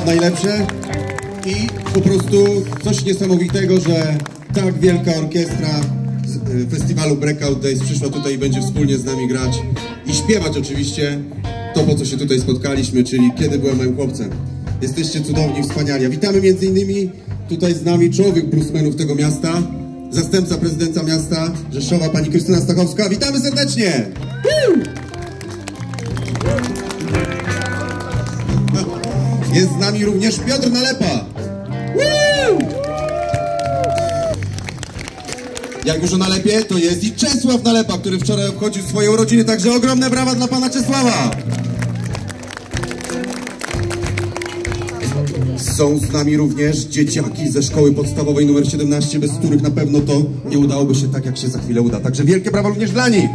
najlepsze i po prostu coś niesamowitego, że tak wielka orkiestra z festiwalu Breakout Days przyszła tutaj i będzie wspólnie z nami grać i śpiewać oczywiście to, po co się tutaj spotkaliśmy, czyli Kiedy byłem małym chłopcem. Jesteście cudowni, wspaniali. A witamy między innymi tutaj z nami człowiek bluesmenów tego miasta, zastępca prezydenta miasta Rzeszowa, pani Krystyna Stachowska. Witamy serdecznie! Jest z nami również Piotr Nalepa. Jak już o Nalepie, to jest i Czesław Nalepa, który wczoraj obchodził swoje urodziny, także ogromne brawa dla pana Czesława. Są z nami również dzieciaki ze szkoły podstawowej nr 17, bez których na pewno to nie udałoby się tak, jak się za chwilę uda. Także wielkie brawa również dla nich.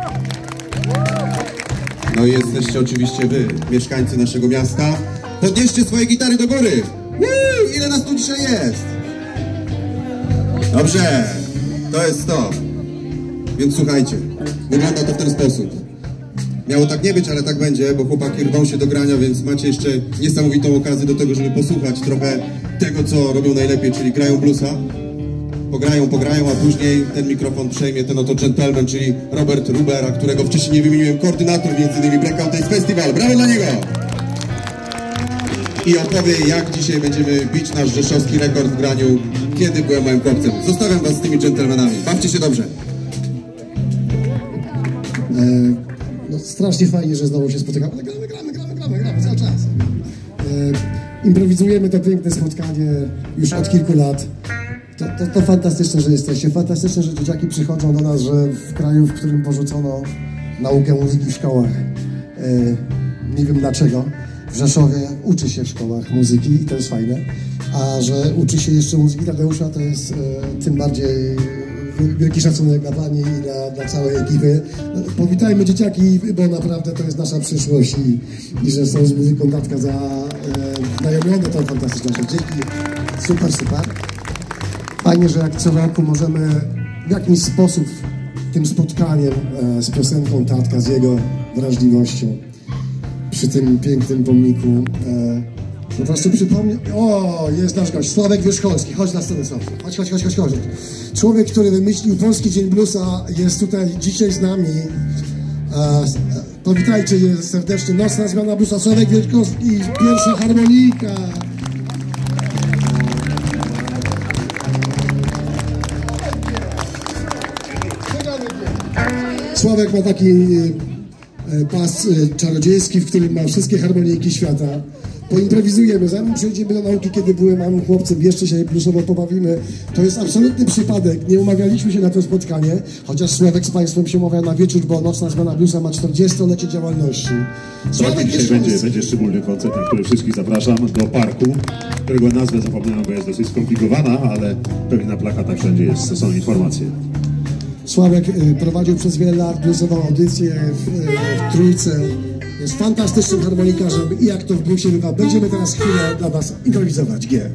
No i jesteście oczywiście wy, mieszkańcy naszego miasta. Podnieście swoje gitary do góry. Ile nas tu dzisiaj jest? Dobrze, to jest to. Więc słuchajcie, wygląda to w ten sposób. Miało tak nie być, ale tak będzie, bo chłopaki rwą się do grania, więc macie jeszcze niesamowitą okazję do tego, żeby posłuchać trochę tego, co robią najlepiej, czyli grają bluesa. Pograją, a później ten mikrofon przejmie ten oto gentleman, czyli Robert Rubera, którego wcześniej nie wymieniłem, koordynator m.in. Breakout Days Festival. Brawo dla niego! I opowie, jak dzisiaj będziemy bić nasz rzeszowski rekord w graniu Kiedy byłem małym chłopcem. Zostawiam was z tymi dżentelmenami. Bawcie się dobrze. No, strasznie fajnie, że znowu się spotykamy. Gramy cały czas. Improwizujemy to piękne spotkanie już od kilku lat. To fantastyczne, że jesteście. Fantastyczne, że dzieciaki przychodzą do nas, że w kraju, w którym porzucono naukę muzyki w szkołach. Nie wiem dlaczego. W Rzeszowie uczy się w szkołach muzyki i to jest fajne. A że uczy się jeszcze muzyki Tadeusza, to jest tym bardziej wielki szacunek dla pani i dla całej ekipy. Powitajmy dzieciaki, bo naprawdę to jest nasza przyszłość i że są z muzyką Tatka znajomione, to fantastyczna rzecz. Dzięki, super. Fajnie, że jak co roku możemy w jakiś sposób tym spotkaniem z piosenką Tatka, z jego wrażliwością przy tym pięknym pomniku po prostu przypomnę. O, jest nasz gość, Sławek Wierzcholski. Chodź na scenę, Sławek. Chodź. Człowiek, który wymyślił Polski Dzień Bluesa, jest tutaj dzisiaj z nami. Powitajcie serdecznie. Nocna zmiana bluesa, Sławek Wierzcholski, pierwsza harmonika. Sławek ma taki pas czarodziejski, w którym ma wszystkie harmonijki świata. Poimprowizujemy, zanim przejdziemy do nauki, kiedy byłem małym chłopcem, jeszcze się bluesowo pobawimy. To jest absolutny przypadek, nie umawialiśmy się na to spotkanie, chociaż Sławek z Państwem się umawia na wieczór, bo Nocna Zmiana Bluesa ma 40-lecie działalności. Sławek dzisiaj będzie szczególny koncert, na który wszystkich zapraszam do parku, którego nazwę zapomniałem, bo jest dosyć skomplikowana, ale pewnie na plakatach wszędzie są informacje. Sławek prowadził przez wiele lat bluesową audycję w Trójce. Jest fantastycznym harmonikarzem i jak to w bluesie bywa. Będziemy teraz chwilę dla was improwizować. G.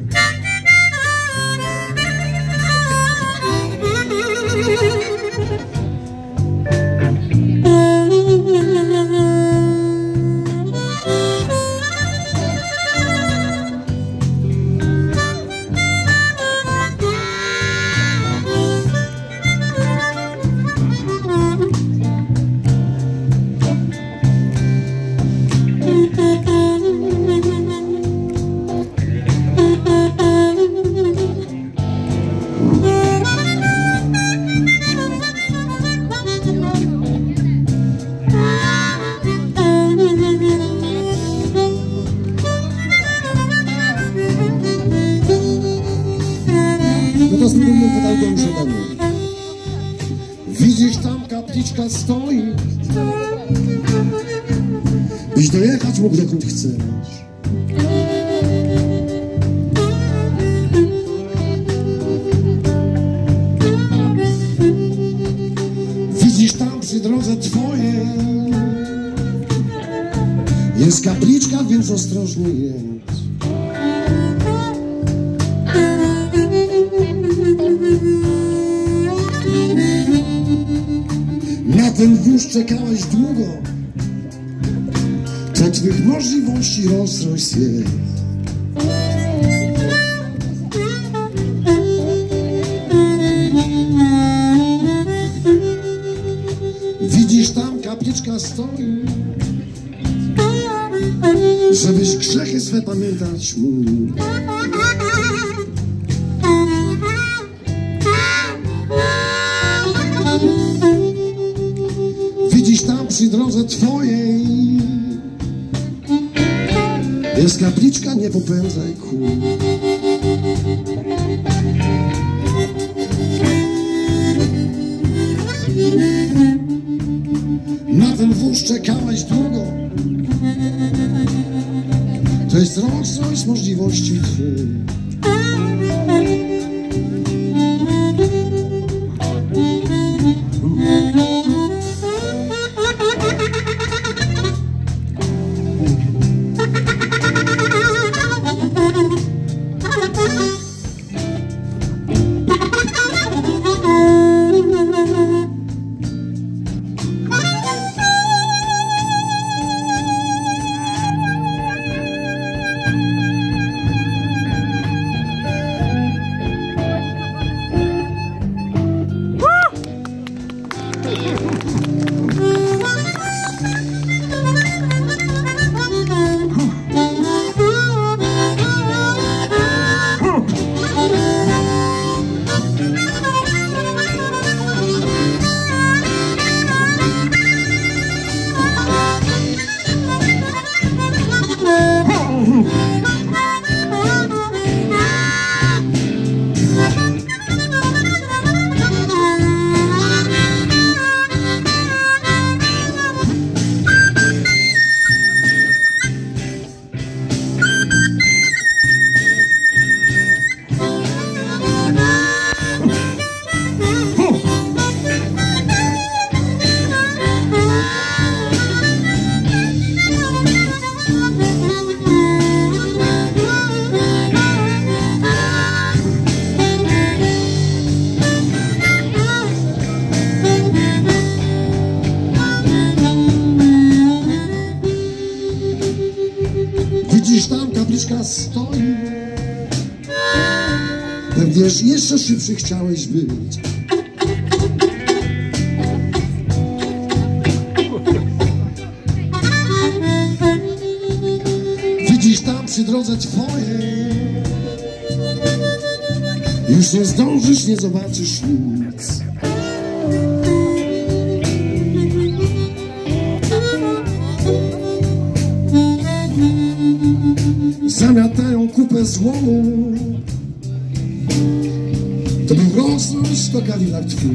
Widzisz, tam kapliczka stoi, byś dojechać mógł dokąd chcesz. Widzisz, tam przy drodze twojej jest kapliczka, więc ostrożnie jedź. Na ten wóz czekałeś długo, to twych możliwości rozrość jest. swe pamiętać mu. Widzisz tam przy drodze twojej jest kapliczka, nie popędzaj kół. Na ten wóz czekałeś długo. To jest Rolls-Royce możliwości twych. Widzisz tam kapliczka stoi. Pewnie jeszcze szybszy chciałeś być. Widzisz tam przy drodze twojej już nie zdążysz, nie zobaczysz nic. Zamiatają kupę złomu. To był Rolls-Royce, to Cadillac twój.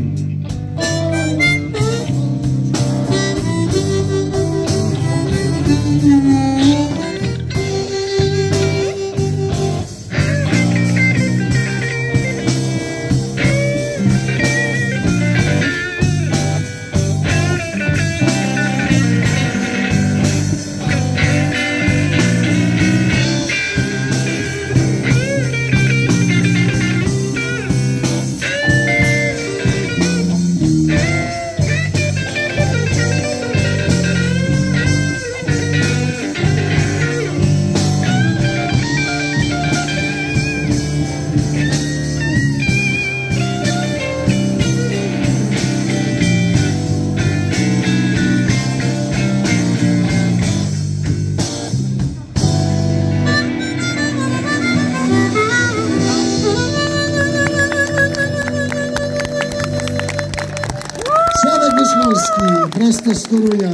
Prosto z Torunia,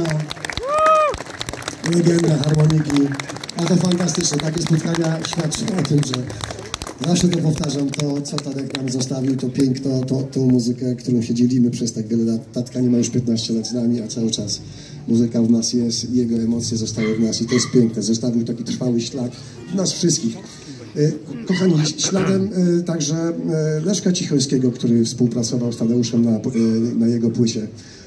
legenda harmoniki, a to fantastyczne, takie spotkania świadczą o tym, że zawsze to powtarzam, to co Tadek nam zostawił, to piękno, tą muzykę, którą się dzielimy przez tak wiele lat. Tadka nie ma już 15 lat z nami, a cały czas muzyka w nas jest, jego emocje zostały w nas i to jest piękne, zostawił taki trwały ślad w nas wszystkich. Kochani, śladem także Leszka Cichońskiego, który współpracował z Tadeuszem na jego płycie.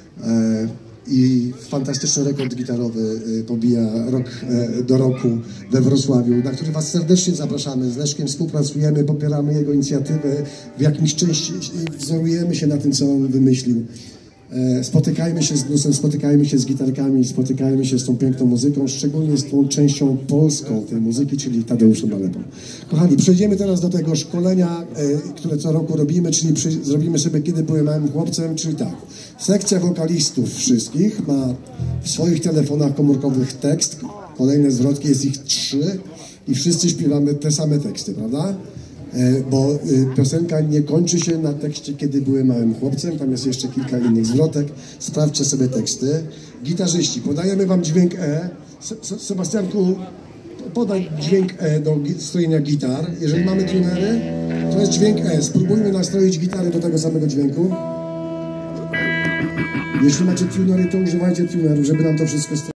I fantastyczny rekord gitarowy pobija rok do roku we Wrocławiu, na który was serdecznie zapraszamy. Z Leszkiem współpracujemy, popieramy jego inicjatywę, w jakimś części wzorujemy się na tym, co on wymyślił. Spotykajmy się z bluesem, spotykajmy się z gitarkami, spotykajmy się z tą piękną muzyką, szczególnie z tą częścią polską tej muzyki, czyli Tadeuszem Nalepą. Kochani, przejdziemy teraz do tego szkolenia, które co roku robimy, czyli zrobimy sobie Kiedy byłem małym chłopcem, czyli tak. Sekcja wokalistów wszystkich ma w swoich telefonach komórkowych tekst, kolejne zwrotki, jest ich 3. i wszyscy śpiewamy te same teksty, prawda? Bo piosenka nie kończy się na tekście "Kiedy byłem małym chłopcem", tam jest jeszcze kilka innych zwrotek. Sprawdźcie sobie teksty. Gitarzyści, podajemy wam dźwięk E. Sebastianku, podaj dźwięk E do strojenia gitar. Jeżeli mamy tunery, to jest dźwięk E. Spróbujmy nastroić gitary do tego samego dźwięku. Jeśli macie tunery, to używajcie tunerów, żeby nam to wszystko